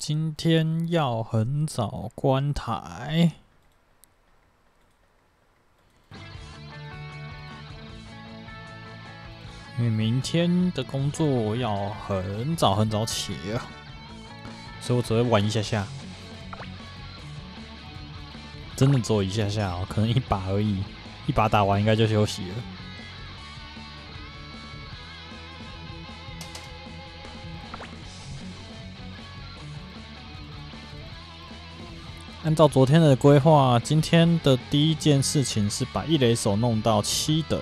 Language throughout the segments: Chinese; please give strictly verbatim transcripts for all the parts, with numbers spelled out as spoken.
今天要很早关台，因为明天的工作要很早很早起啊，所以我只会玩一下下，真的只有一下下哦，可能一把而已，一把打完应该就休息了。按照昨天的规划，今天的第一件事情是把一垒手弄到七等。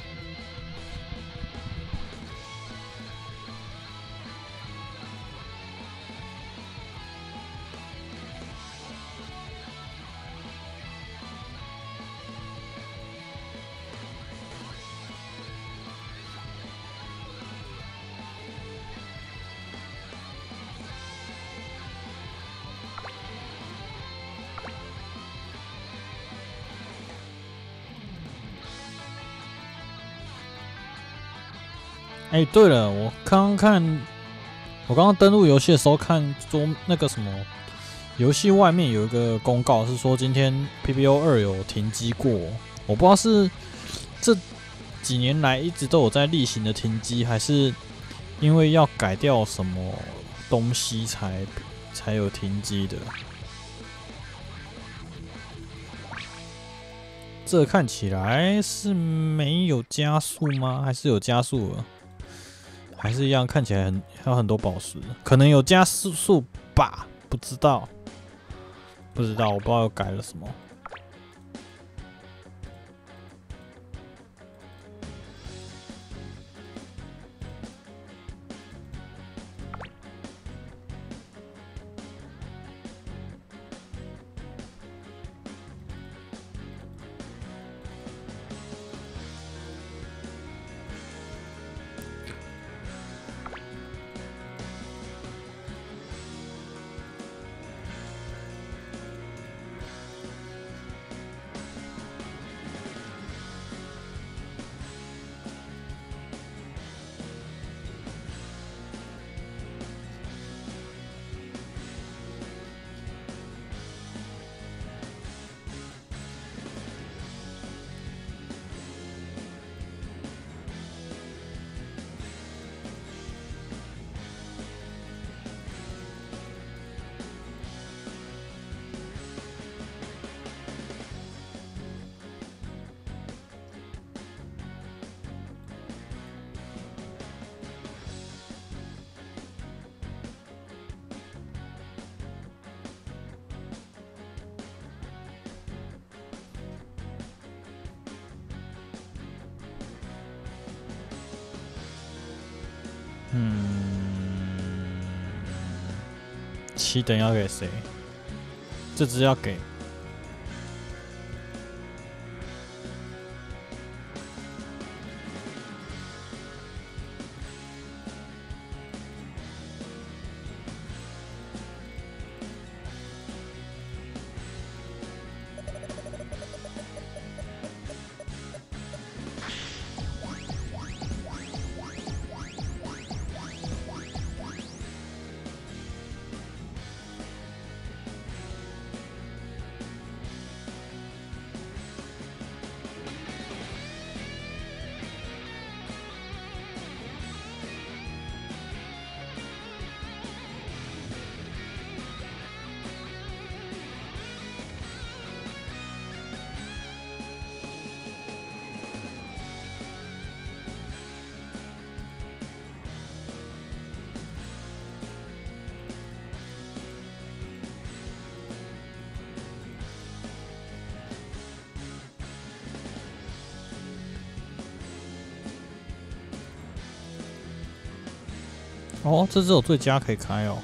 哎、欸，对了，我刚刚看，我刚刚登录游戏的时候看桌那个什么游戏外面有一个公告，是说今天 P B O 二有停机过，我不知道是这几年来一直都有在例行的停机，还是因为要改掉什么东西才才有停机的。这看起来是没有加速吗？还是有加速了？还是一样，看起来很还有很多宝石，可能有加速吧，不知道，不知道，我不知道又改了什么。嗯，七等要给谁？这只要给。哦，这只有最佳可以开哦。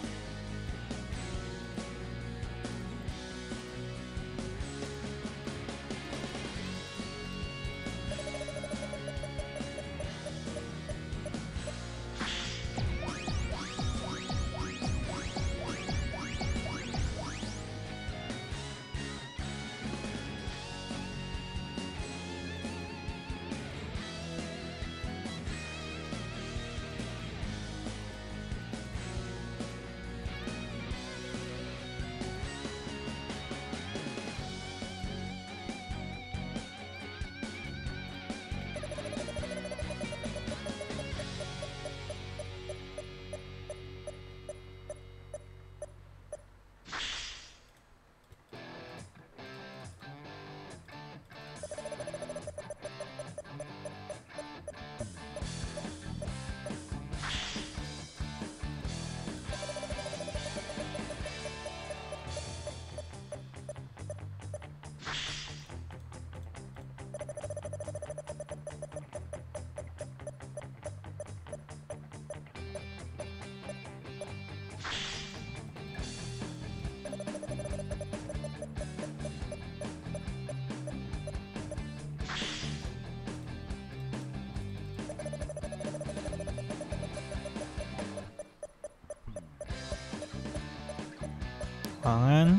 晚安。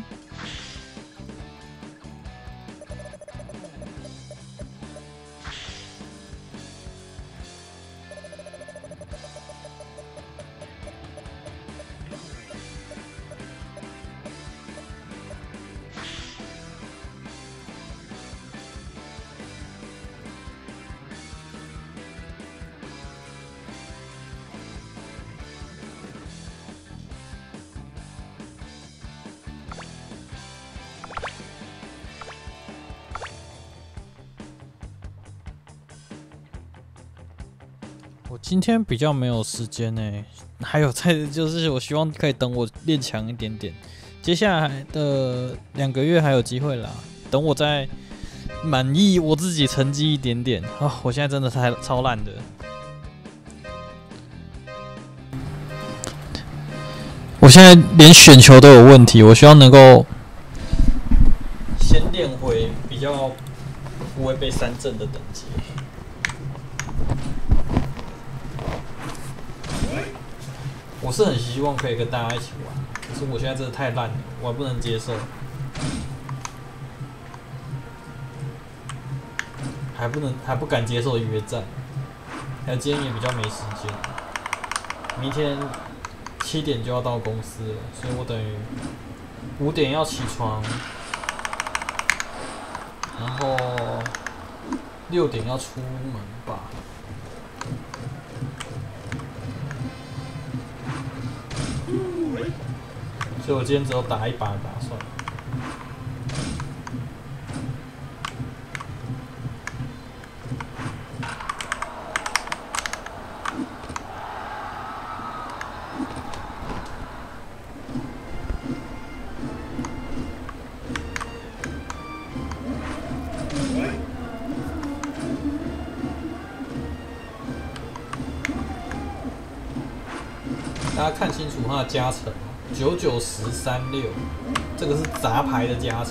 我今天比较没有时间呢，还有在就是我希望可以等我练强一点点，接下来的两个月还有机会啦。等我再满意我自己成绩一点点啊、哦，我现在真的太超烂的。我现在连选球都有问题，我希望能够先练回比较不会被三振的等级。我是很希望可以跟大家一起玩，可是我现在真的太烂了，我还不能接受，还不能还不敢接受约战，还有今天也比较没时间，明天七点就要到公司了，所以我等于五点要起床，然后六点要出门吧。所以我今天只有打一把的打算。大家看清楚它的加成。九九十三六，这个是杂牌的加成。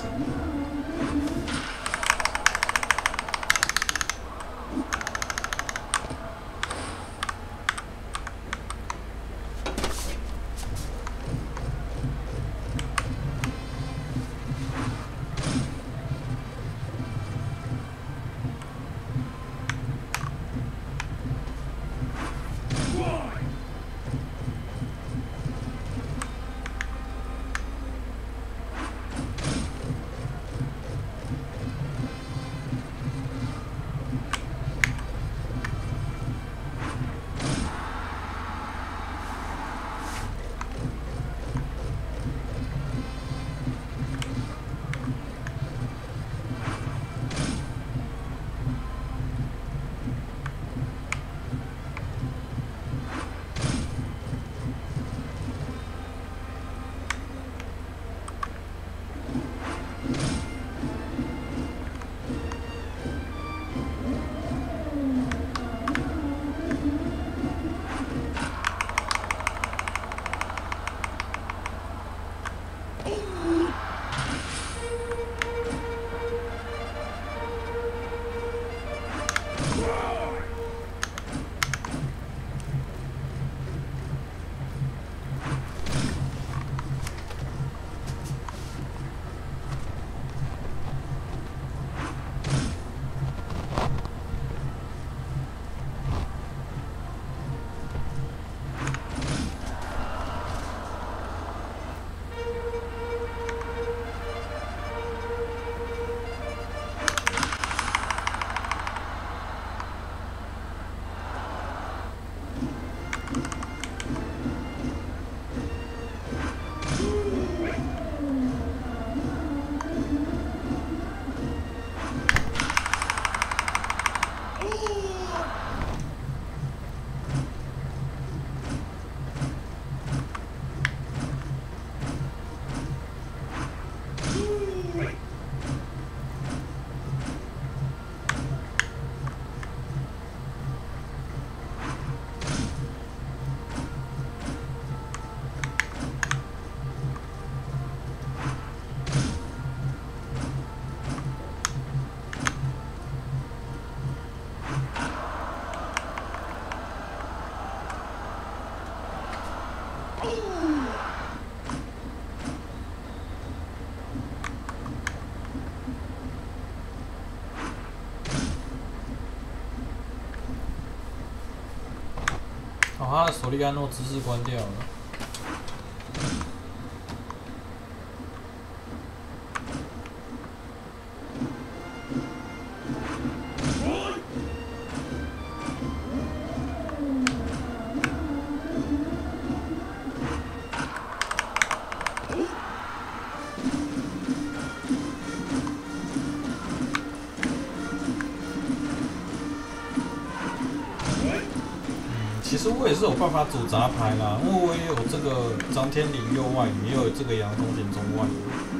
他的索利安诺姿势关掉了。其实我也是有办法组杂牌啦，因为我也有这个张天林右外野，也有这个杨宗贤中外野。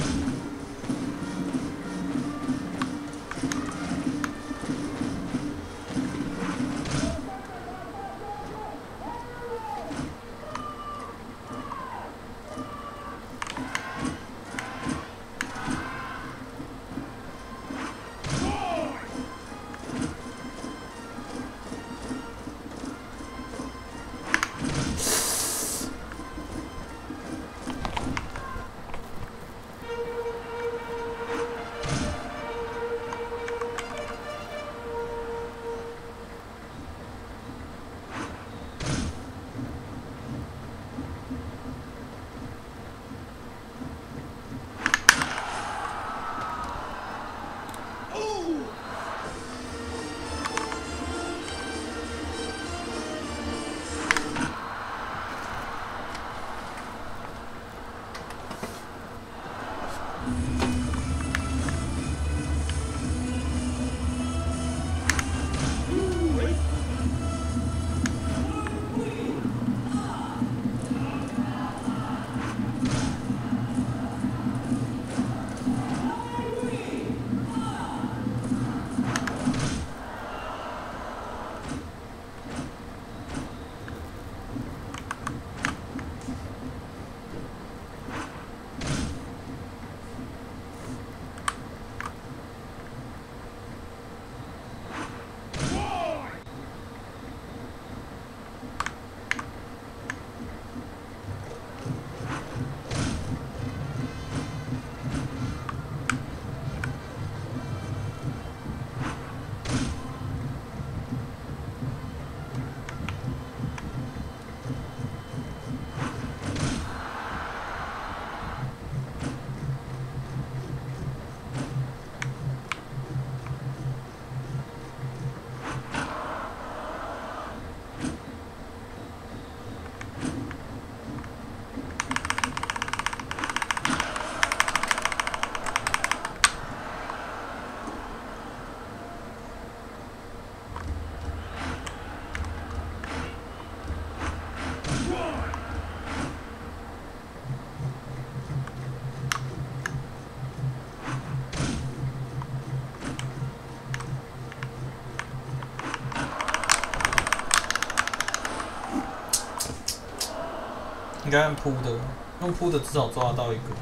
应该用扑的，用扑的至少抓得到一个。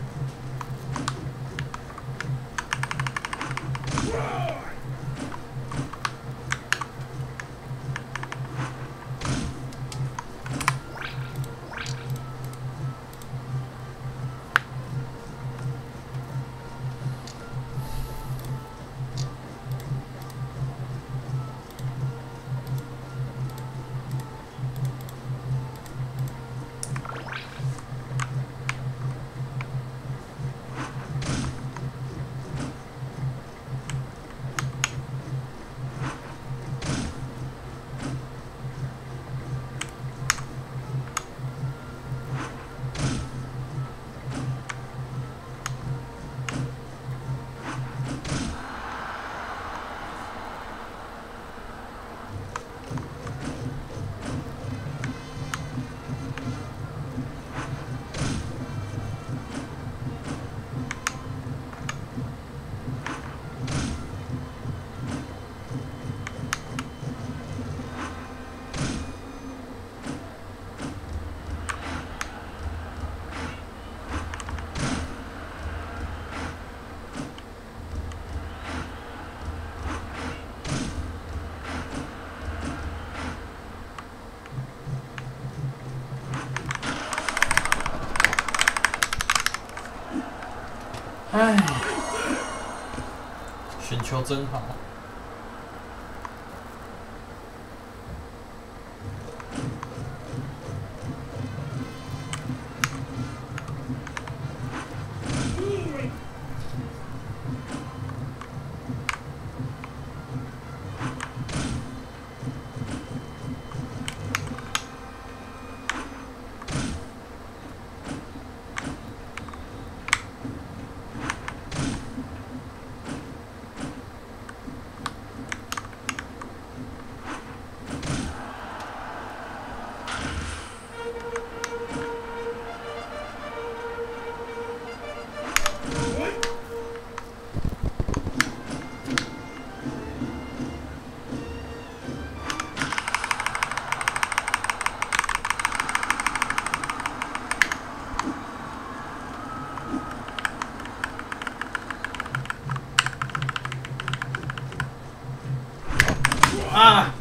唉，选球真好。 啊！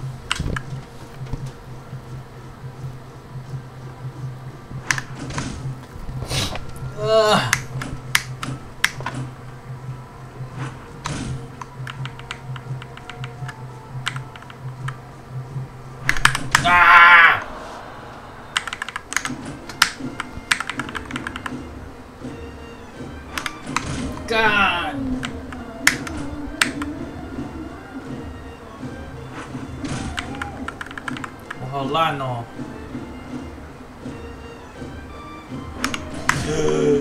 呃。啊！干！我好烂哦！呃。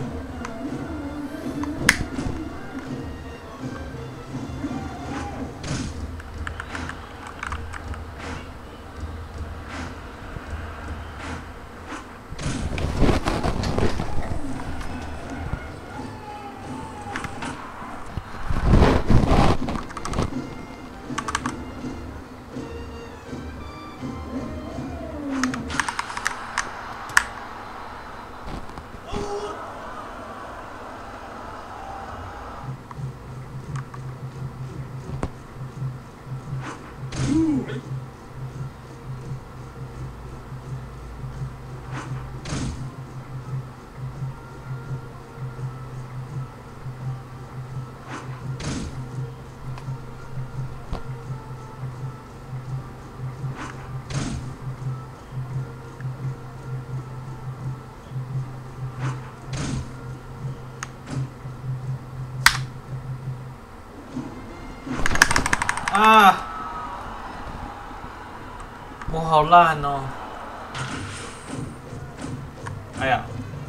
啊！我好烂哦！哎呀！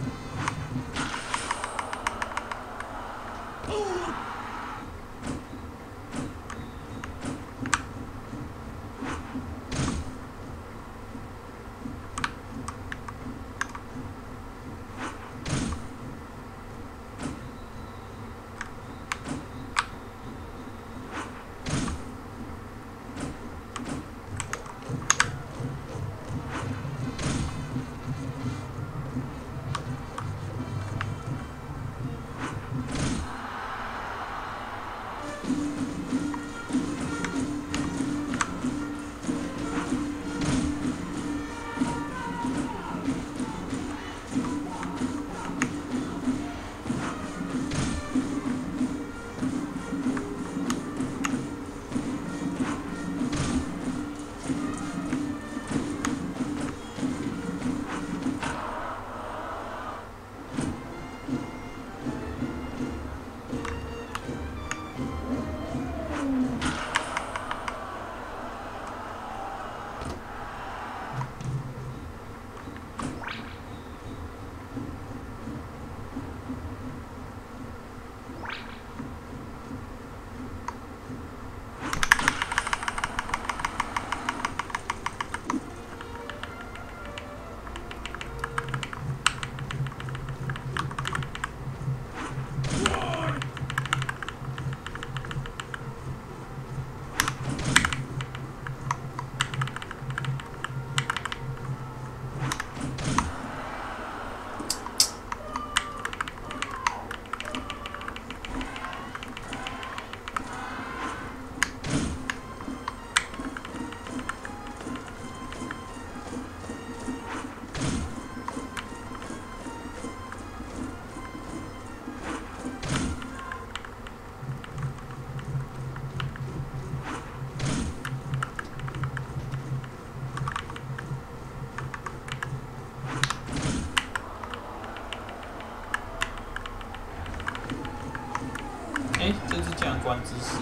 哎，这是这样关姿势。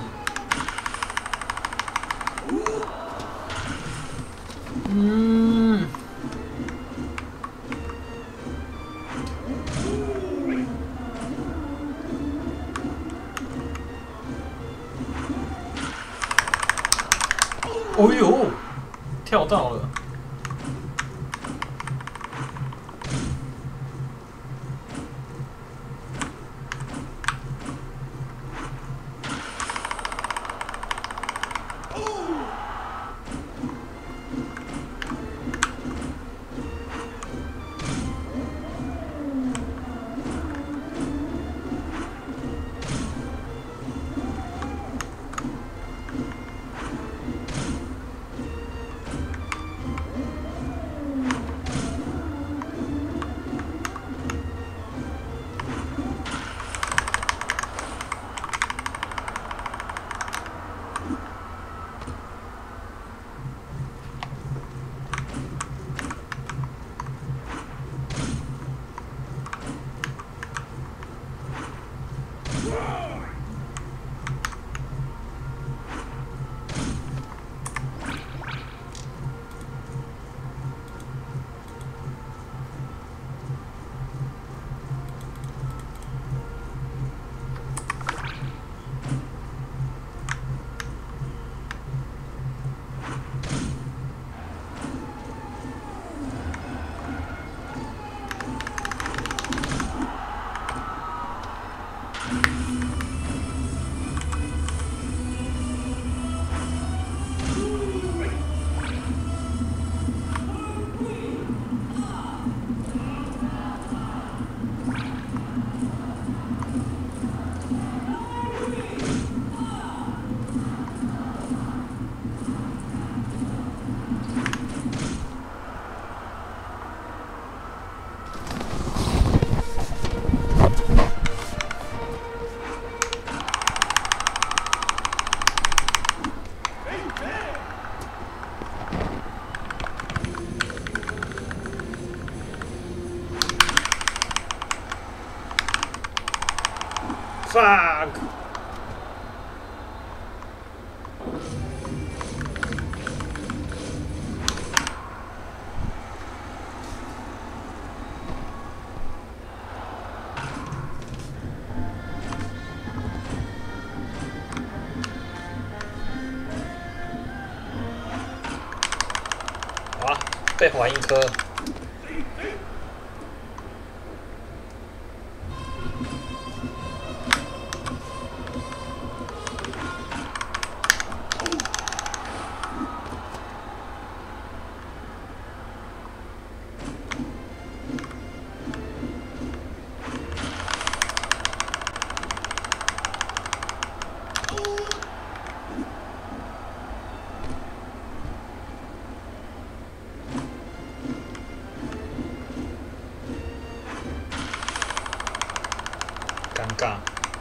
嗯。哦呦，跳到了。 Fuck！ 好啊，被怀一颗。 尴尬。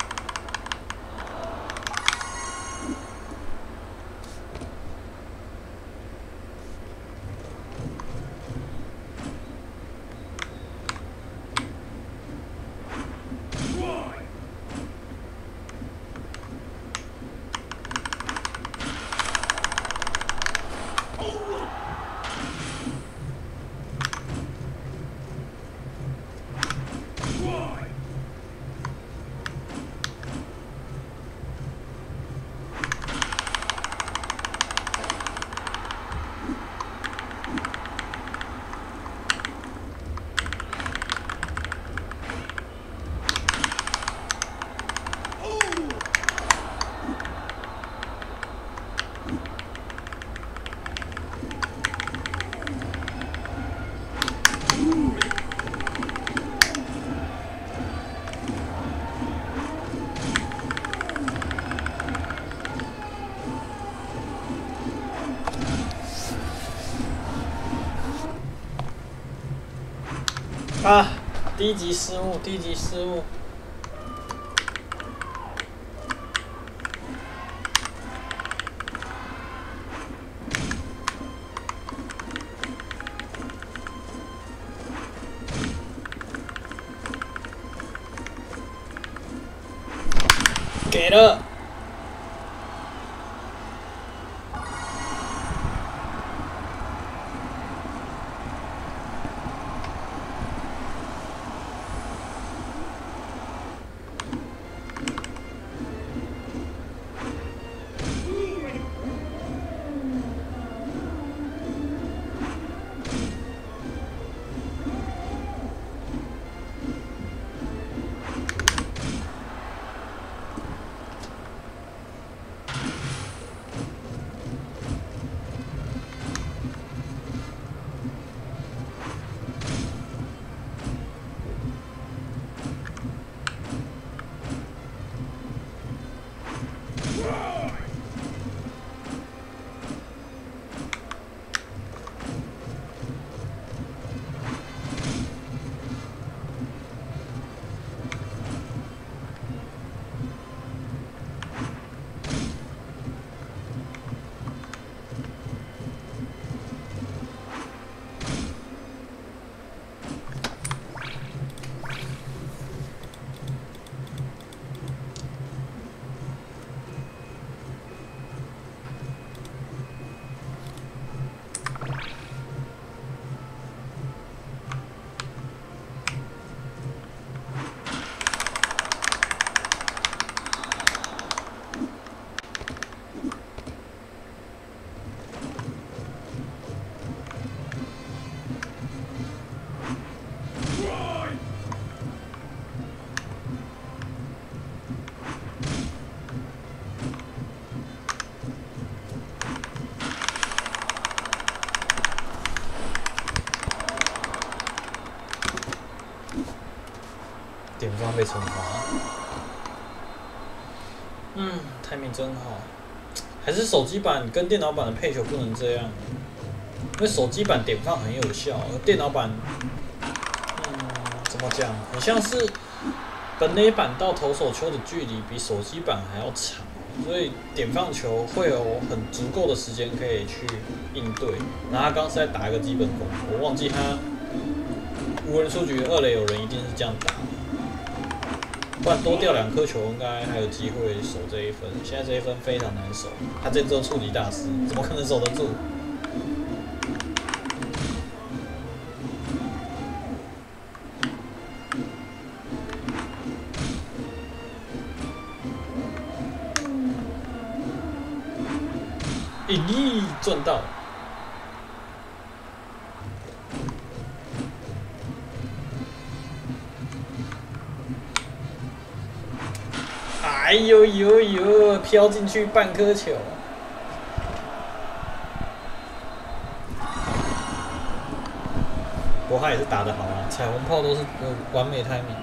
啊！低级失误，低级失误。给了。 点放被惩罚。嗯 ，timing 真好。还是手机版跟电脑版的配球不能这样，因为手机版点放很有效，而电脑版，嗯，怎么讲？很像是本垒板到投手丘的距离比手机版还要长，所以点放球会有很足够的时间可以去应对。然后他刚是在打一个基本功，我忘记他无人出局二垒有人一定是这样打。不然多掉两颗球，应该还有机会守这一分。现在这一分非常难守，他这周触及大师，怎么可能守得住？咦，赚到！哎呦呦呦，飘进去半颗球。不过他也是打得好啊，彩虹炮都是完美 timing。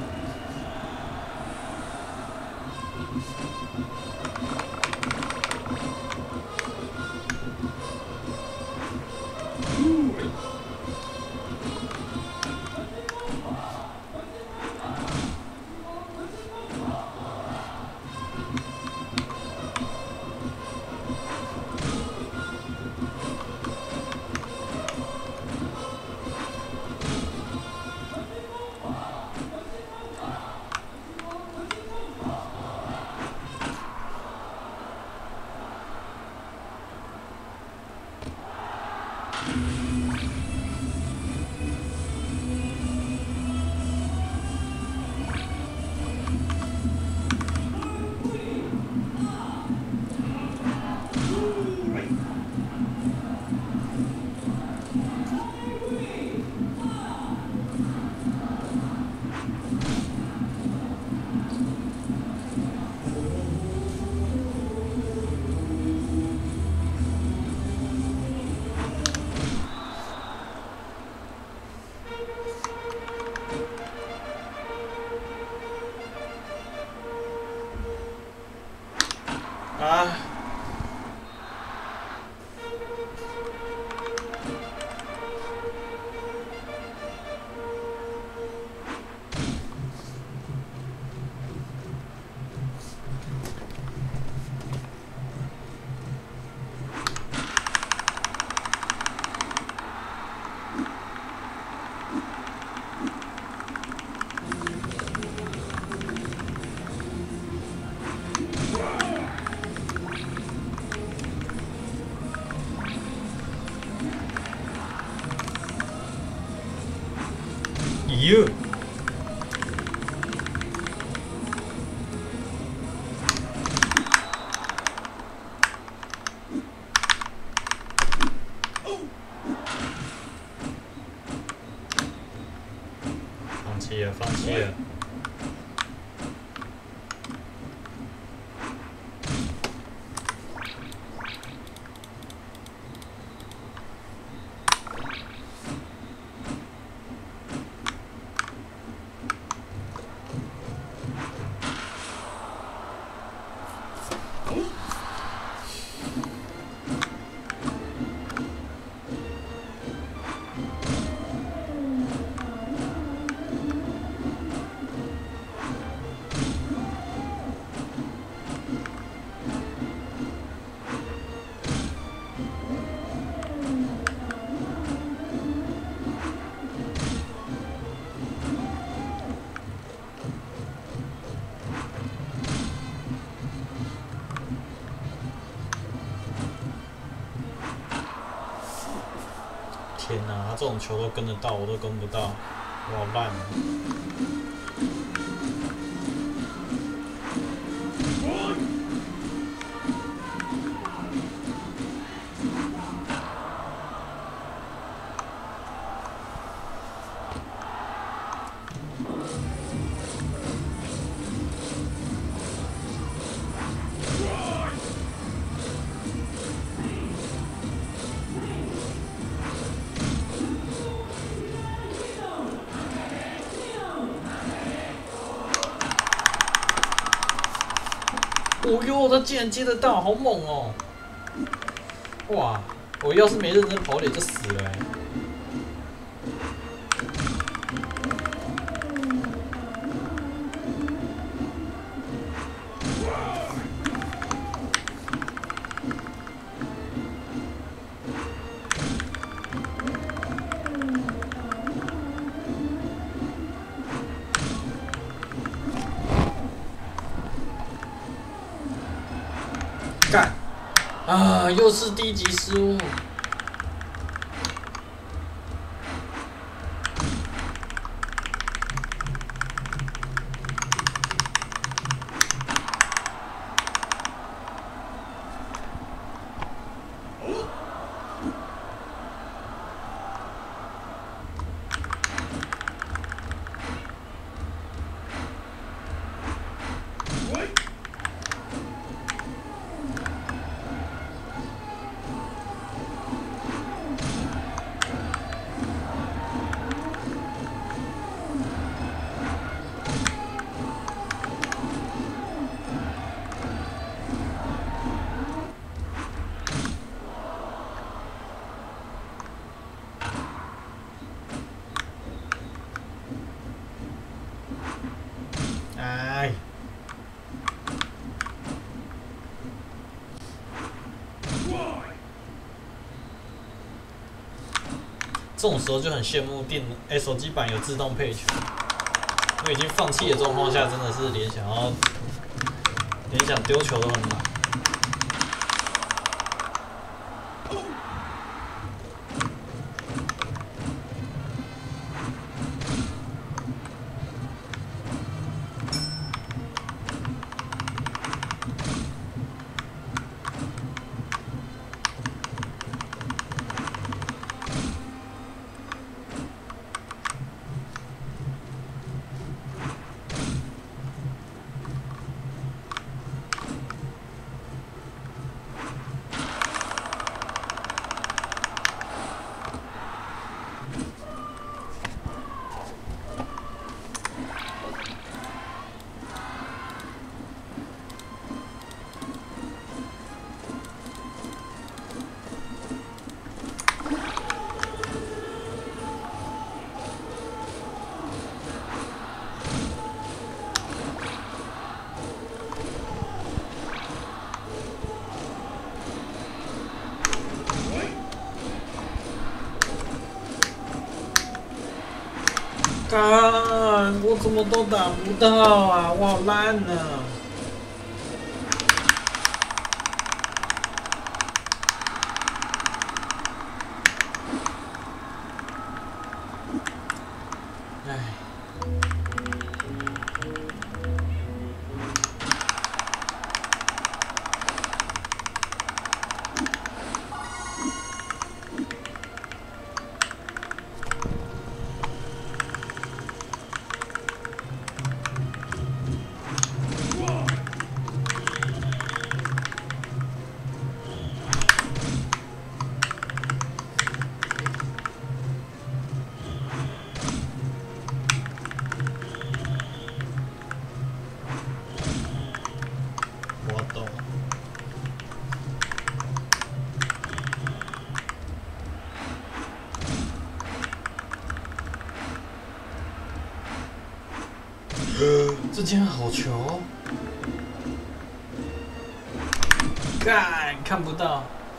啊！咦？放弃了，放弃了。天哪，他这种球都跟得到，我都跟不到，我好烂啊！ 哦哟，他竟然接得到，好猛哦！哇，我要是没认真跑垒就死了、欸。干！啊，又是低级失误。哎，这种时候就很羡慕电哎手机版有自动配球，因为已经放弃的状况下，真的是连想要连想丢球都很难。干！我怎么都打不到啊！我好烂啊！哎。这竟然好球！干，看不到。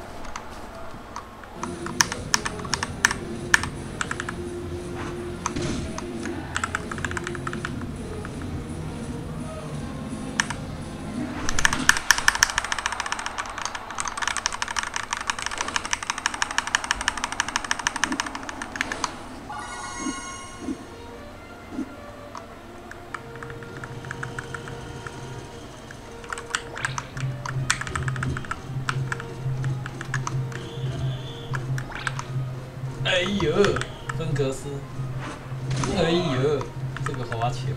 哎呦，芬格斯！哎呦，这个滑球！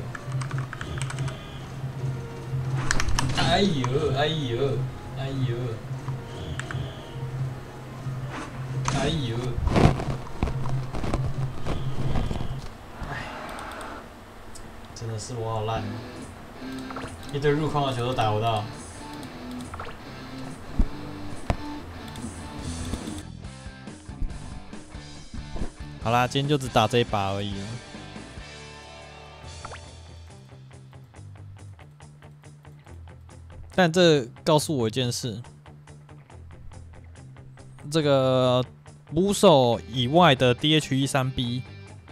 哎呦，哎呦，哎呦，哎呦！哎，真的是我好烂，一堆入框的球都打不到。 好啦，今天就只打这一把而已。但这告诉我一件事：这个捕手以外的 D H 一三 B，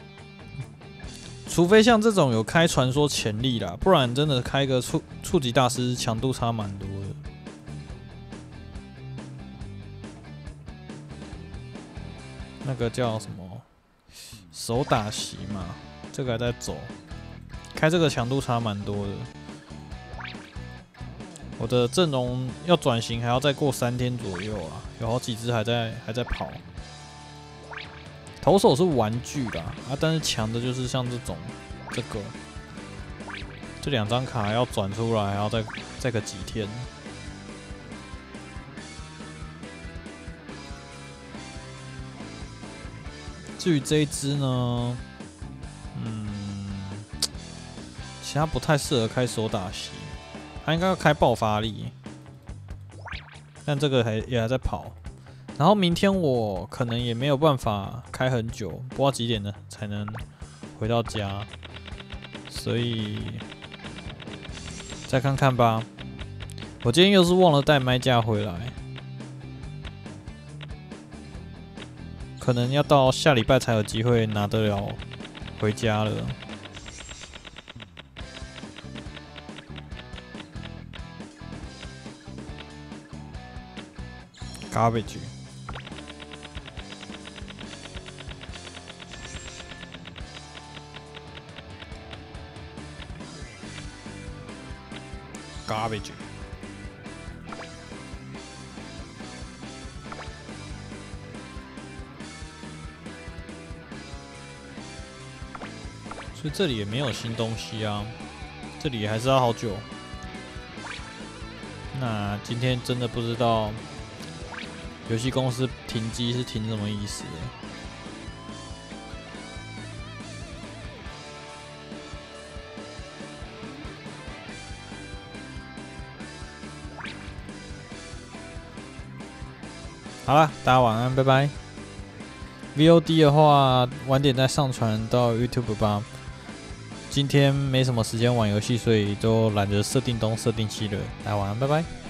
除非像这种有开传说潜力啦，不然真的开个触触及大师强度差蛮多的。那个叫什么手打席嘛，这个还在走，开这个强度差蛮多的。我的阵容要转型还要再过三天左右啊，有好几只还在还在跑。投手是玩具啦，啊，但是强的就是像这种这个这两张卡要转出来，还要再再个几天。至于这一只呢，嗯，其他不太适合开手打席。他应该要开爆发力，但这个还也还在跑。然后明天我可能也没有办法开很久，不知道几点呢才能回到家，所以再看看吧。我今天又是忘了带麦架回来，可能要到下礼拜才有机会拿得了回家了。Garbage， Garbage， 所以这里也没有新东西啊，这里还是要好久。那今天真的不知道游戏公司停机是停什么意思？好了，大家晚安，拜拜。V O D 的话，晚点再上传到 YouTube 吧。今天没什么时间玩游戏，所以就懒得设定东设定西了。大家晚安，拜拜。